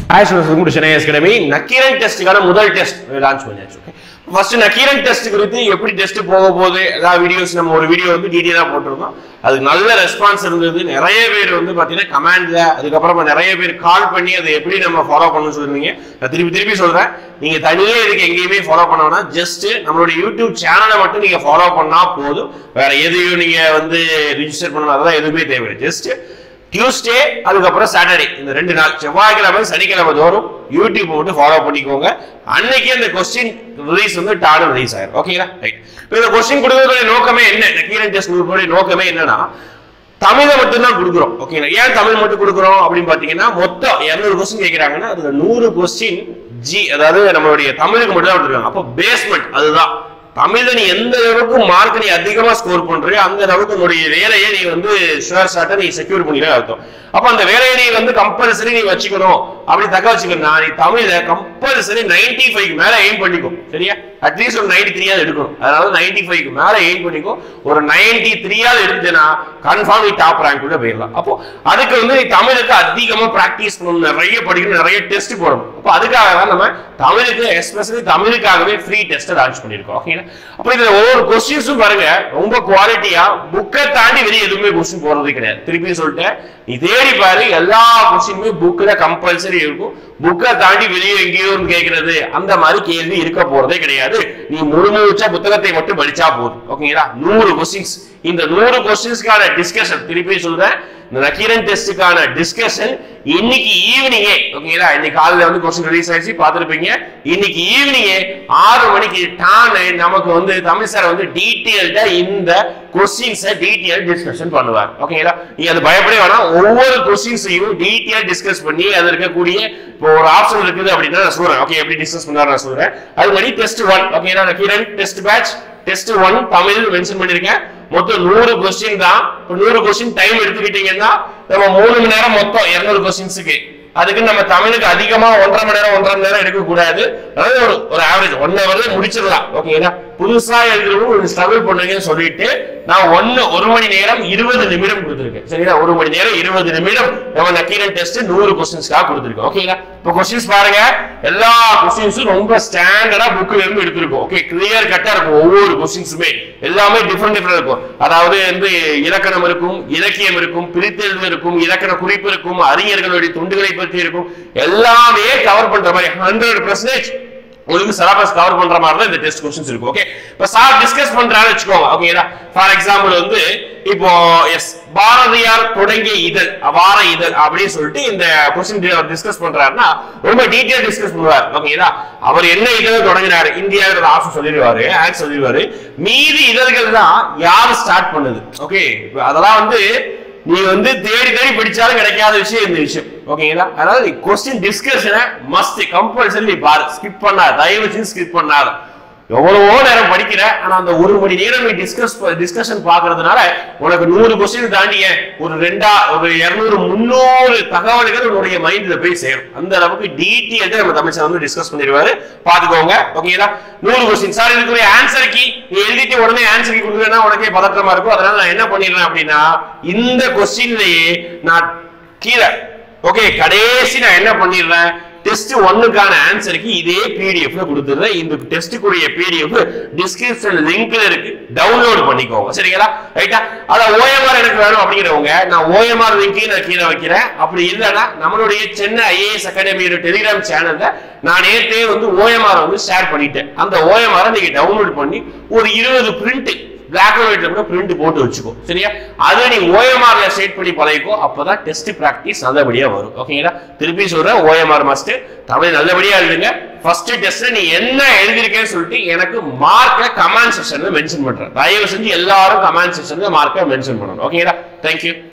Hi students, welcome to Chennai Academy. Nakiran test கான முதல் test launch பண்ணியாச்சு. Okay. First Nakkeeran test குறித்து எப்படி டெஸ்ட் போக போகுது எல்லா வீடியோஸ் நம்ம ஒரு வீடியோ வந்து டீடைலா போட்டுருந்தோம். அதுக்கு நல்ல ரெஸ்பான்ஸ் இருந்தது. நிறைய பேர் வந்து பாத்தீங்கன்னா கமெண்ட்ல அதுக்கு அப்புறமா நிறைய பேர் கால் பண்ணி அதை எப்படி நம்ம ஃபாலோ பண்ணனும்னு சொல்றீங்க. நான் திருப்பி சொல்றேன். நீங்க தனியே இதுக்கு எங்கேயுமே ஃபாலோ பண்ணணும்னா ஜஸ்ட் நம்மளோட யூடியூப் சேனலை மட்டும் நீங்க ஃபாலோ பண்ணா போதும். வேற எதையும் நீங்க வந்து ரிஜிஸ்டர் பண்ணணும் அதெல்லாம் எதுவுமே தேவையில்லை. ஜஸ்ட் டியூஸ்டே அதுக்கப்புறம் சாட்டர்டே இந்த 2 நாள் செவ்வாய்க்கிழமை சனிக்கிழமை தோறும் யூடியூப் மட்டும் ஃபாலோ பண்ணிக்கோங்க. அன்னைக்கு அந்த கொஸ்டின் ரிலீஸ் வந்து டாடம் ரிலீஸ் ஆயிரும். ஓகேங்களா? ரைட். இப்போ இந்த கொஸ்டின் கொடுக்கறதுடைய நோக்கமே என்ன? நக்கீரன் டெஸ்ட் குரூப்போட நோக்கமே என்னன்னா தமிழை மட்டும் தான் கொடுக்குறோம். ஓகேங்களா? ஏன் தமிழ் மட்டும் கொடுக்குறோம் அப்படின்னு பாத்தீங்கன்னா மொத்தம் 200 கொஸ்டின் கேட்கறாங்கன்னா அதுல 100 கொஸ்டின் அதாவது நம்மளுடைய தமிழுக்கு மட்டும் தான் கொடுத்துருக்காங்க. அப்போ பேஸ்மெண்ட் அதுதான் தமிழ்ல நீ எந்த அளவுக்கு மார்க் நீ அதிகமா ஸ்கோர் பண்றியோ அந்த அளவுக்கு உன்னுடைய வேலையை நீ வந்து ஷுவர் ஷாட்டா நீ செக்யூர் பண்ணிட அர்த்தம். அப்ப அந்த வேலையை நீ வந்து கம்பல்சரி நீ வச்சுக்கணும் அப்படி தக்க வச்சுக்கணும். நீ தமிழ்ல கம்பல்சரி 95 மேல எய்ம் பண்ணிக்கோ. சரியா? அட்லீஸ்ட் ஒரு 93 எடுக்கணும். அதாவது 95 மேல எய்ம் பண்ணிக்கோ. ஒரு 93 எடுத்துனா கன்ஃபார்ம் நீ டாப் ரேங்க் உள்ள போயிடலாம். அப்போ அதுக்கு வந்து நீ தமிழுக்கு அதிகமா பிராக்டிஸ் பண்ணணும், நிறைய படிக்கணும், நிறைய டெஸ்ட் போடணும். அப்போ அதுக்காக தான் நம்ம தமிழுக்கு எஸ்பெஷலி தமிழுக்காகவே ஃப்ரீ டெஸ்ட் லான்ச் பண்ணிருக்கோம். ஓகேங்களா? அப்ப இதுல ஒவ்வொரு கொஸ்டின்ஸும் பாருங்க ரொம்ப குவாலிட்டியா புக்கை தாண்டி வெளியே எதுவுமே கொஸ்டின் போறதே கிடையாது. திருப்பி சொல்லிட்டேன், நீ தேடி பாரு எல்லா கொஸ்டினுமே புக்ல கம்பல்சரி இருக்கும். புக்கை தாண்டி வெளியே எங்கேயோ கேட்கறது அந்த மாதிரி கேள்வி இருக்க போறதே கிடையாது. நீ முழுமுழுச்சா புத்தகத்தை மட்டும் படிச்சா போதும். ஓகேங்களா? 100 கொஸ்டின்ஸ். இந்த 100 கொஸ்டின்ஸ்க்கான டிஸ்கஷன் திருப்பி சொல்றேன். இந்த நக்கீரன் டெஸ்டுக்கான டிஸ்கஷன் இன்னைக்கு ஈவினிங்கே. ஓகேங்களா? இன்னைக்கு காலையில வந்து கொஸ்டின் ரிலீஸ் ஆயிடுச்சு பாத்துருப்பீங்க. இன்னைக்கு ஈவினிங்கே 6 மணிக்கு டான் நமக்கு வந்து தமிழ் சார் வந்து டீடைல்டா இந்த கொஸ்டின்ஸை டீடைல் டிஸ்கஷன் பண்ணுவார். ஓகேங்களா? நீ அது பயப்படவே வேணாம். ஒவ்வொரு கொஸ்டின்ஸையும் டீடைல் டிஸ்கஸ் பண்ணி அது இருக்கக்கூடிய இப்போ ஒரு ஆப்ஷன் இருக்குது அப்படின்னா நான் சொல்றேன். ஓகே, எப்படி டிஸ்கஸ் பண்ணாரு நான் சொல்றேன். அது மாதிரி டெஸ்ட் 1 ஓகேங்களா? Nakkeeran test batch test 1 Tamil mention பண்ணிருக்கேன். மொத்தம் 100 கொஸ்டின் தான். 100 கொஸ்டின் டைம் எடுத்துக்கிட்டீங்கன்னா நம்ம 3 மணி நேரம் மொத்தம் 200 கொஸ்டின்ஸுக்கு. அதுக்கு நம்ம தமிழுக்கு அதிகமா 1.5 மணி நேரம் எடுக்க கூடாது. அதாவது ஒரு ஆவரேஜ் 1 ஹவர்ல முடிச்சிடலாம். ஓகேங்களா? புதுசா எழுதுறவங்க ஸ்ட்ரகிள் பண்ணுங்கன்னு சொல்லிட்டு நான் 1 மணி நேரம் 20 நிமிடம் கொடுத்துருக்கேன். சரிங்களா? 1 மணி நேரம் 20 நிமிடம் நம்ம நக்கீரன் டெஸ்ட் 100 கொஸ்டின்ஸ்க்காக கொடுத்துருக்கோம். ஓகேங்களா? இப்போ கொஸ்டின்ஸ் பாருங்க. எல்லா கொஸ்டின்ஸும் ரொம்ப ஸ்டாண்டர்டா புக்ல இருந்து எடுத்திருக்கோம். ஓகே, கிளியர் கட்டா இருக்கும். ஒவ்வொரு கொஸ்டின்ஸுமே எல்லாமே டிஃபரெண்ட் இருக்கும். அதாவது வந்து இலக்கணம் இருக்கும், இலக்கியம் இருக்கும், பிரித்தெழுதல் இருக்கும், இலக்கண குறிப்பு இருக்கும், அறிஞர்களுடைய துண்டுகளை பற்றி இருக்கும். எல்லாமே கவர் பண்ற மாதிரி 100% உங்களுக்கு சிலபஸ் கவர் பண்ற மாதிரி தான் இந்த டெஸ்ட் क्वेश्चंस இருக்கும். ஓகே, இப்ப சார் டிஸ்கஸ் பண்றான்னு வெச்சுக்கோங்க. ஓகேடா? ஃபார் எக்ஸாம்பிள் வந்து இப்போ எஸ் பாரதியார் தொடங்கிய இதழ் வார இதழ் அப்படி சொல்லிட்டு இந்த क्वेश्चन டிஸ்கஸ் பண்றாருன்னா ரொம்ப டீடைல் டிஸ்கஸ் பண்ணுவார். ஓகேடா? அவர் என்ன இதழ் தொடங்கினாரு இந்தியாவோட ஆப்ஷன் சொல்லிடுவாரு, ஆன்சர் சொல்லிடுவாரு. மீதி இதழ்கள் தான் யார் ஸ்டார்ட் பண்ணுது. ஓகே, அதெல்லாம் வந்து நீ வந்து தேடி படிச்சாலும் கிடைக்காத விஷயம் இந்த விஷயம். ஓகேங்களா? அதனால நீ கொஸ்டின் டிஸ்கஷனை மஸ்ட் கம்பல்சரி பாரு. ஸ்கிப் பண்ணாத, தயவு செஞ்சு ஸ்கிப் பண்ணாத. எவ்வளவோ நேரம் படிக்கிற ஆனா அந்த 1 மணி நேரம் நீ டிஸ்கஷன் பாக்குறதுனால உனக்கு 100 கொஸ்டின் தாண்டிய ஒரு 200 300 தகவல்கள் உன்னுடைய மைண்ட்ல போய் சேரும். அந்த அளவுக்கு டீடைலா நம்ம தமிழ் சார் வந்து டிஸ்கஸ் பண்ணிடுவாரு. பாத்துக்கோங்க. ஓகேங்களா? 100 கொஸ்டின் சார் இதுக்குரிய ஆன்சர் கீ நீ எழுதிட்டு உடனே ஆன்சர் கீ கொடுக்கலன்னா உனக்கே பதற்றமா இருக்கும். அதனால நான் என்ன பண்ணிடுறேன் அப்படின்னா இந்த கொஸ்டின்லயே நான் கீழே ஓகே கடைசி நான் என்ன பண்ணிடுறேன் டெஸ்ட் 1க்கான ஆன்சருக்கு இதே பிடிஎஃப்ல கொடுத்துறேன். இந்த டெஸ்டுக்குரிய பிடிஎஃப் டிஸ்கிரிப்ஷன் லிங்க்ல இருக்கு, டவுன்லோட் பண்ணிக்கோங்க. சரிங்களா? ரைட்டா? அத ஓஎம்ஆர் எனக்கு வேணும் அப்படிங்கிறவங்க நான் ஓஎம்ஆர் லிங்க் நான் கீழே வைக்கிறேன். அப்படி இல்லைன்னா நம்மளுடைய சென்னை ஐஏஎஸ் அகாடமியோட டெலிகிராம் சேனல்ல நான் நேற்றே வந்து ஓஎம்ஆர் வந்து ஷேர் பண்ணிட்டேன். அந்த ஓஎம்ஆர் நீங்க டவுன்லோட் பண்ணி ஒரு 20 பிரிண்ட் black and white கூட print போட்டு வச்சுக்கோ. சரியா? அது நீ OMR ல செட் பண்ணி பழகிக்கோ. அப்பதான் டெஸ்ட் பிராக்டீஸ் நல்லபடியா வரும். ஓகேங்களா? திருப்பி சொல்றேன், OMR மஸ்ட். தமிழ் நல்லபடியா எழுதுங்க. ஃபர்ஸ்ட் டெஸ்ட்ல நீ என்ன எழுதிருக்கேன்னு சொல்லிட்டு எனக்கு மார்க்க கமெண்ட் செக்ஷன்ல மென்ஷன் பண்றேன். தயவு செஞ்சு எல்லாரும் கமெண்ட் செக்ஷன்ல மார்க்க மென்ஷன் பண்ணணும். ஓகேங்களா? Thank you.